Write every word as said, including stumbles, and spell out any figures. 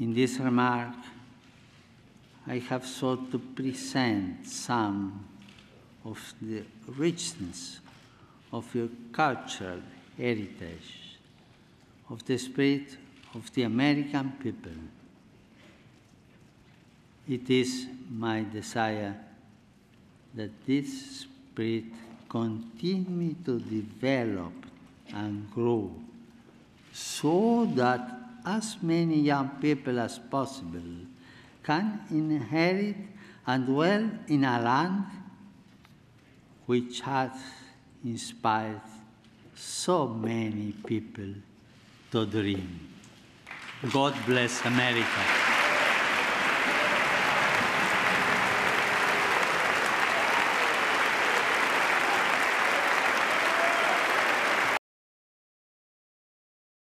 In this remark, I have sought to present some of the richness of your cultural heritage, of the spirit of the American people. It is my desire that this spirit continue to develop and grow so that as many young people as possible can inherit and dwell in a land which has inspired so many people to dream. God bless America.